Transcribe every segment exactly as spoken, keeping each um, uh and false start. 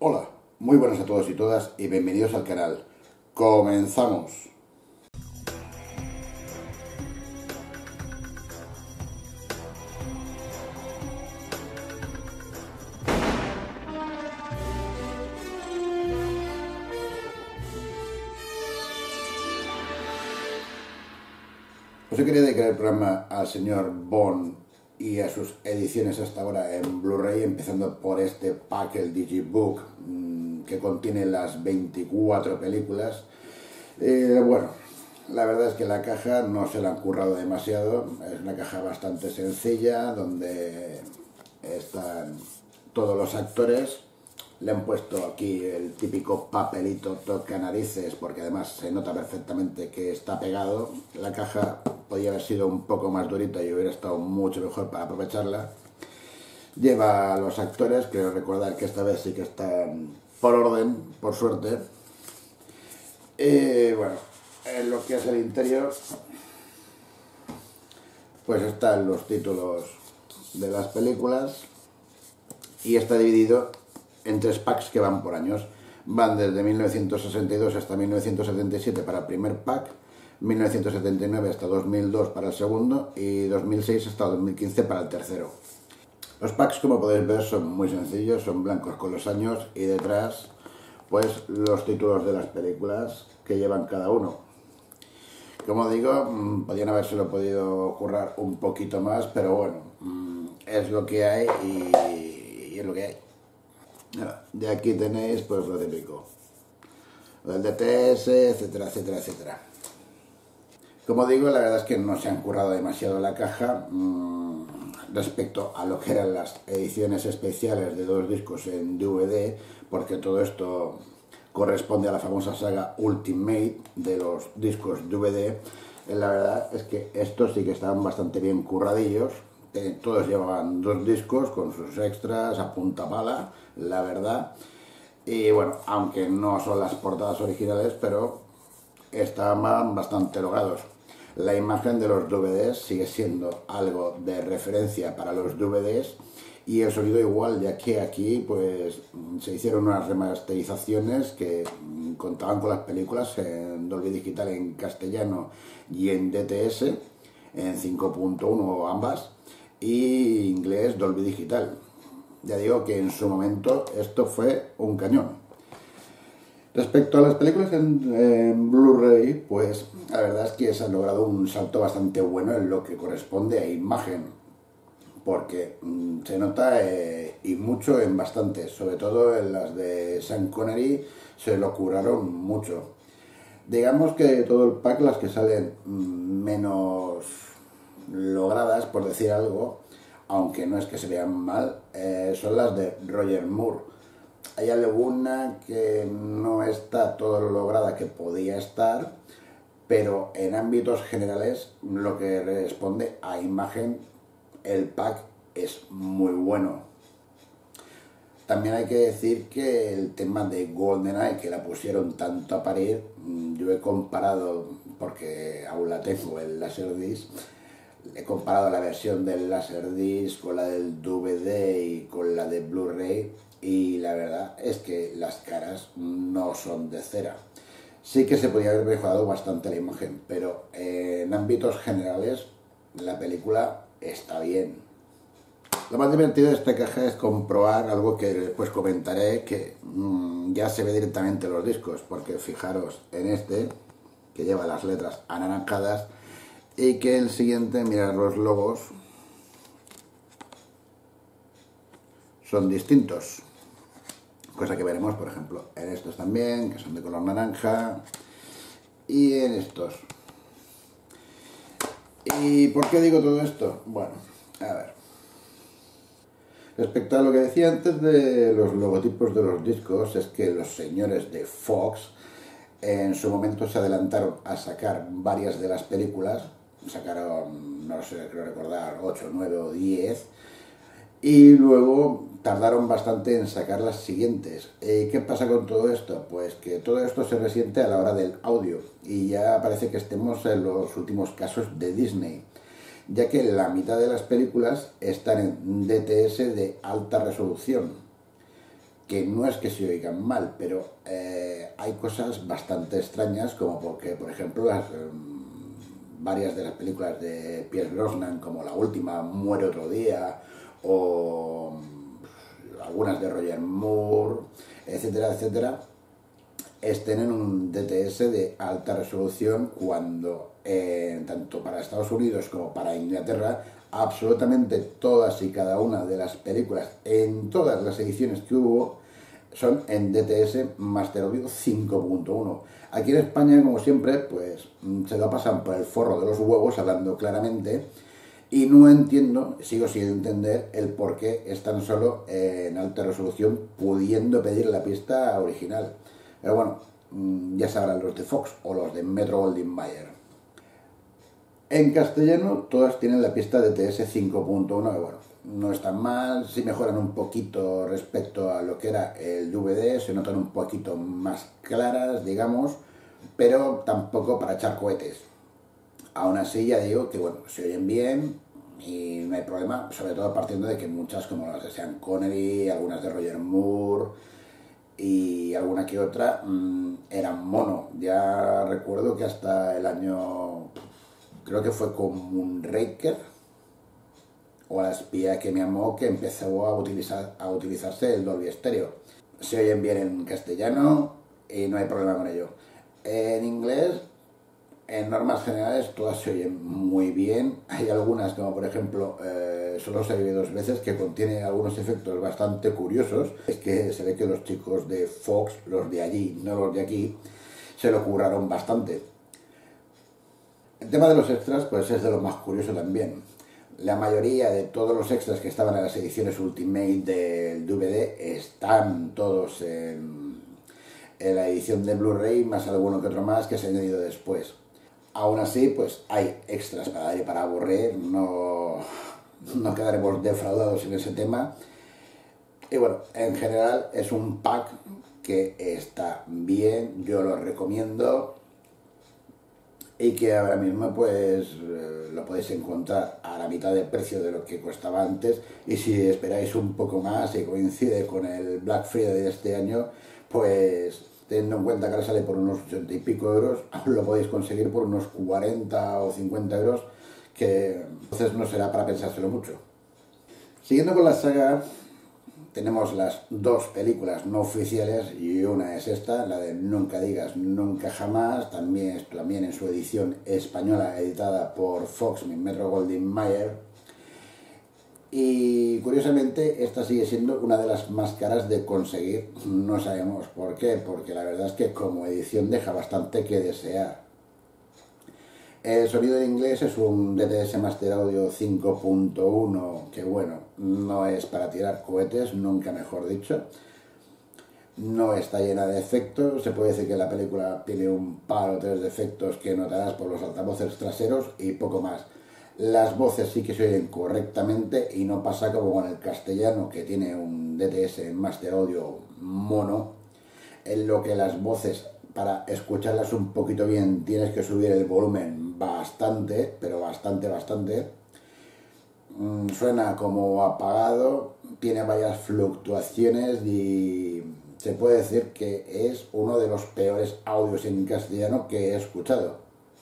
Hola, muy buenas a todos y todas y bienvenidos al canal. ¡Comenzamos! Os he querido dedicar el programa al señor Bond y a sus ediciones hasta ahora en Blu-ray, empezando por este pack, el Digibook, que contiene las veinticuatro películas. Eh, bueno, la verdad es que la caja no se la han currado demasiado, es una caja bastante sencilla, donde están todos los actores. Le han puesto aquí el típico papelito toca narices, porque además se nota perfectamente que está pegado. La caja podría haber sido un poco más durita y hubiera estado mucho mejor para aprovecharla. Lleva a los actores, creo recordar que esta vez sí que están por orden, por suerte. Y bueno, en lo que es el interior, pues están los títulos de las películas y está dividido en tres packs que van por años. Van desde mil novecientos sesenta y dos hasta mil novecientos setenta y siete para el primer pack, mil novecientos setenta y nueve hasta dos mil dos para el segundo y dos mil seis hasta dos mil quince para el tercero. Los packs, como podéis ver, son muy sencillos, son blancos con los años y detrás pues los títulos de las películas que llevan cada uno. Como digo, podrían habérselo podido currar un poquito más, pero bueno, es lo que hay y, y es lo que hay. De aquí tenéis pues lo típico, lo del D T S, etcétera, etcétera, etcétera. Como digo, la verdad es que no se han currado demasiado la caja mmm, respecto a lo que eran las ediciones especiales de dos discos en D V D, porque todo esto corresponde a la famosa saga Ultimate de los discos D V D. La verdad es que estos sí que estaban bastante bien curradillos. Eh, todos llevaban dos discos con sus extras a punta pala, la verdad. Y bueno, aunque no son las portadas originales, pero estaban bastante logrados. La imagen de los D V Ds sigue siendo algo de referencia para los D V Ds y el sonido igual, ya que aquí pues se hicieron unas remasterizaciones que contaban con las películas en Dolby Digital en castellano y en D T S en cinco punto uno ambas, y inglés Dolby Digital. Ya digo que en su momento esto fue un cañón. Respecto a las películas en, en Blu-ray, pues la verdad es que se ha logrado un salto bastante bueno en lo que corresponde a imagen, porque mmm, se nota eh, y mucho en bastantes, sobre todo en las de Sean Connery se lo curaron mucho. Digamos que de todo el pack, las que salen mmm, menos logradas, por decir algo, aunque no es que se vean mal, eh, son las de Roger Moore. Hay alguna que no está todo lo lograda que podía estar, pero en ámbitos generales, lo que responde a imagen, el pack es muy bueno. También hay que decir que el tema de GoldenEye, que la pusieron tanto a parir, yo he comparado, porque aún la tengo, el Laserdisc, he comparado la versión del Laserdisc con la del D V D y con la de Blu-ray, y la verdad es que las caras no son de cera. Sí que se podría haber mejorado bastante la imagen, pero en ámbitos generales la película está bien. Lo más divertido de esta caja es comprobar algo que después comentaré, que mmm, ya se ve directamente en los discos, porque fijaros en este, que lleva las letras anaranjadas, y que el siguiente, mirad, los logos son distintos. Cosa que veremos, por ejemplo, en estos también, que son de color naranja, y en estos. ¿Y por qué digo todo esto? Bueno, a ver. Respecto a lo que decía antes de los logotipos de los discos, es que los señores de Fox en su momento se adelantaron a sacar varias de las películas. Sacaron, no sé, creo recordar, ocho, nueve o diez, y luego tardaron bastante en sacar las siguientes. Eh, ¿Qué pasa con todo esto? Pues que todo esto se resiente a la hora del audio, y ya parece que estemos en los últimos casos de Disney, ya que la mitad de las películas están en D T S de alta resolución. que no es que se oigan mal, pero eh, hay cosas bastante extrañas, como porque, por ejemplo, las, eh, varias de las películas de Pierce Brosnan, como la última, Muere otro día, o algunas de Roger Moore, etcétera, etcétera, estén en un D T S de alta resolución cuando, eh, tanto para Estados Unidos como para Inglaterra, absolutamente todas y cada una de las películas, en todas las ediciones que hubo, son en D T S Master Audio cinco punto uno. Aquí en España, como siempre, pues se lo pasan por el forro de los huevos, hablando claramente, y no entiendo, sigo sin entender el por qué están solo en alta resolución, pudiendo pedir la pista original. Pero bueno, ya sabrán los de Fox o los de Metro Goldwyn Mayer. En castellano todas tienen la pista D T S cinco punto uno, que bueno, no están mal, sí mejoran un poquito respecto a lo que era el D V D, se notan un poquito más claras, digamos, pero tampoco para echar cohetes. Aún así, ya digo que bueno, se oyen bien y no hay problema, sobre todo partiendo de que muchas, como las de Sean Connery, algunas de Roger Moore y alguna que otra, mmm, eran mono. Ya recuerdo que hasta el año, creo que fue con Moonraker o La espía que me amó, que empezó a, utilizar, a utilizarse el Dolby Stereo. Se oyen bien en castellano y no hay problema con ello. En inglés, en normas generales, todas se oyen muy bien. Hay algunas, como por ejemplo, eh, solo se oye dos veces, que contiene algunos efectos bastante curiosos. Es que se ve que los chicos de Fox, los de allí, no los de aquí, se lo curraron bastante. El tema de los extras, pues es de lo más curioso también. La mayoría de todos los extras que estaban en las ediciones Ultimate del D V D están todos en, en la edición de Blu-ray, más alguno que otro más que se han añadido después. Aún así, pues hay extras para dar y para aburrir, no, no quedaremos defraudados en ese tema. Y bueno, en general es un pack que está bien, yo lo recomiendo, y que ahora mismo pues eh, lo podéis encontrar a la mitad del precio de lo que costaba antes, y si esperáis un poco más y coincide con el Black Friday de este año, pues teniendo en cuenta que ahora sale por unos ochenta y pico euros, lo podéis conseguir por unos cuarenta o cincuenta euros, que entonces no será para pensárselo mucho. Siguiendo con la saga, tenemos las dos películas no oficiales, y una es esta, la de Nunca digas nunca jamás, también, también en su edición española, editada por Fox y Metro Goldwyn Mayer. Y curiosamente esta sigue siendo una de las más caras de conseguir, no sabemos por qué, porque la verdad es que como edición deja bastante que desear. El sonido en inglés es un D T S Master Audio cinco punto uno, que bueno, no es para tirar cohetes, nunca mejor dicho. No está llena de efectos, se puede decir que la película tiene un par o tres de efectos que notarás por los altavoces traseros y poco más. Las voces sí que se oyen correctamente y no pasa como con el castellano, que tiene un D T S Master Audio mono, en lo que las voces, para escucharlas un poquito bien, tienes que subir el volumen bastante, pero bastante, bastante. Mm, suena como apagado, tiene varias fluctuaciones y se puede decir que es uno de los peores audios en castellano que he escuchado.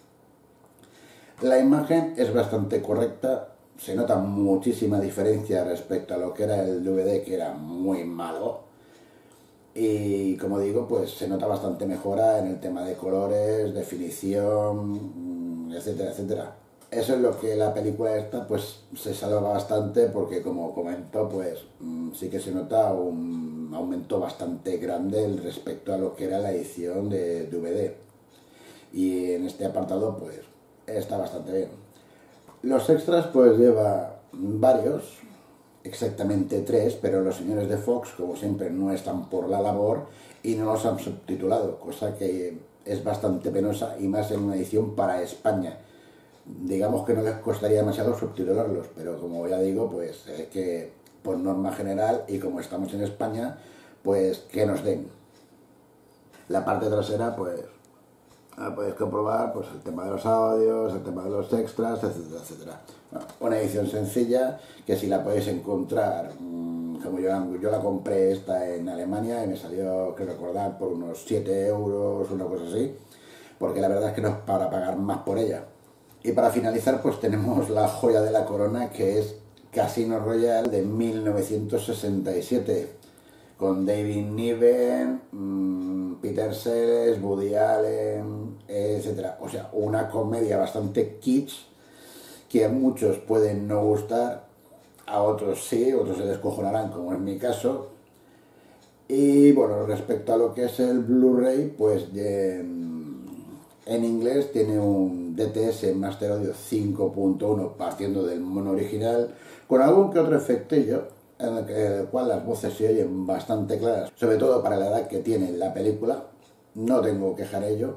La imagen es bastante correcta, se nota muchísima diferencia respecto a lo que era el D V D, que era muy malo. Y como digo, pues se nota bastante mejora en el tema de colores, definición, etcétera, etcétera. Eso es lo que la película esta pues se salva bastante, porque como comento, pues sí que se nota un aumento bastante grande respecto a lo que era la edición de D V D. Y en este apartado pues está bastante bien. Los extras pues lleva varios, exactamente tres, pero los señores de Fox, como siempre, no están por la labor y no los han subtitulado, cosa que es bastante penosa, y más en una edición para España. Digamos que no les costaría demasiado subtitularlos, pero como ya digo, pues es que por norma general, y como estamos en España, pues que nos den. La parte trasera, pues podéis comprobar pues el tema de los audios, el tema de los extras, etcétera, etcétera. Bueno, una edición sencilla que si la podéis encontrar mmm, como yo, yo la compré esta en Alemania y me salió, creo recordar, por unos siete euros, una cosa así, porque la verdad es que no es para pagar más por ella. Y para finalizar, pues tenemos la joya de la corona, que es Casino Royale de mil novecientos sesenta y siete, con David Niven, mmm, Peter Sellers, Woody Allen, etcétera. O sea, una comedia bastante kitsch, que a muchos pueden no gustar, a otros sí, otros se descojonarán, como es mi caso. Y bueno, respecto a lo que es el Blu-ray, pues de, en inglés tiene un D T S Master Audio cinco punto uno partiendo del mono original, con algún que otro efectillo, en el, que, el cual las voces se oyen bastante claras, sobre todo para la edad que tiene la película. No tengo que quejar ello.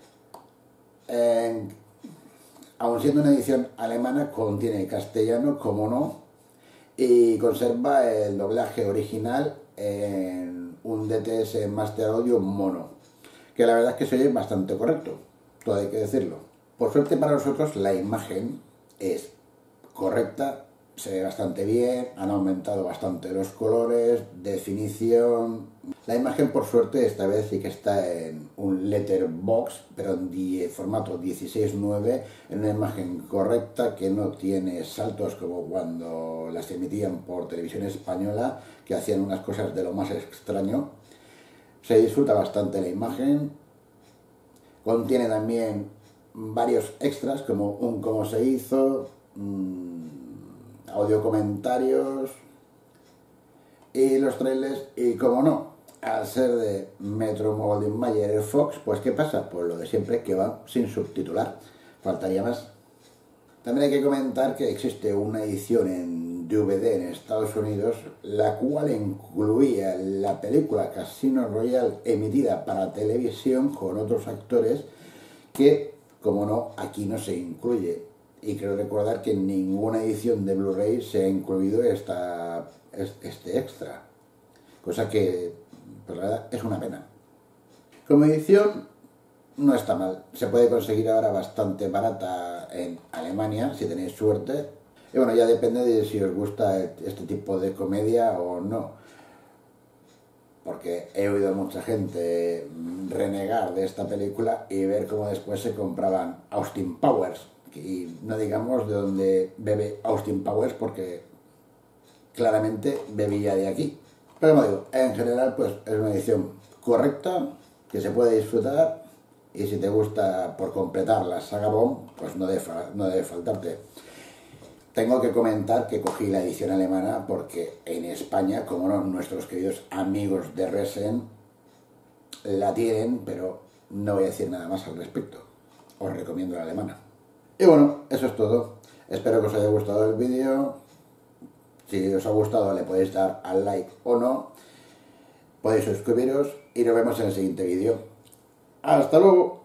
Eh, aun siendo una edición alemana, contiene castellano, como no, y conserva el doblaje original en un D T S Master Audio mono, que la verdad es que se oye bastante correcto, todo hay que decirlo. Por suerte para nosotros la imagen es correcta, se ve bastante bien, han aumentado bastante los colores, definición. La imagen, por suerte, esta vez sí que está en un letterbox, pero en formato dieciséis nueve, en una imagen correcta que no tiene saltos como cuando las emitían por televisión española, que hacían unas cosas de lo más extraño. Se disfruta bastante la imagen. Contiene también varios extras, como un cómo se hizo, mmm, audio comentarios y los trailers. Y como no, al ser de Metro Goldwyn Mayer Fox, pues ¿qué pasa? Pues lo de siempre, que va sin subtitular, faltaría más. También hay que comentar que existe una edición en D V D en Estados Unidos, la cual incluía la película Casino Royale emitida para televisión con otros actores, que, como no, aquí no se incluye. Y creo recordar que en ninguna edición de Blu-ray se ha incluido esta, este extra, cosa que, pues la verdad, es una pena. Como edición no está mal, se puede conseguir ahora bastante barata en Alemania, si tenéis suerte. Y bueno, ya depende de si os gusta este tipo de comedia o no, porque he oído a mucha gente renegar de esta película y ver cómo después se compraban Austin Powers. Y no digamos de dónde bebe Austin Powers, porque claramente bebía de aquí. Pero como digo, en general pues es una edición correcta, que se puede disfrutar, y si te gusta por completar la saga Bond, pues no debe, no debe faltarte. Tengo que comentar que cogí la edición alemana porque en España, como no, nuestros queridos amigos de Resen la tienen, pero no voy a decir nada más al respecto. Os recomiendo la alemana. Y bueno, eso es todo. Espero que os haya gustado el vídeo. Si os ha gustado, le podéis dar al like o no. Podéis suscribiros y nos vemos en el siguiente vídeo. ¡Hasta luego!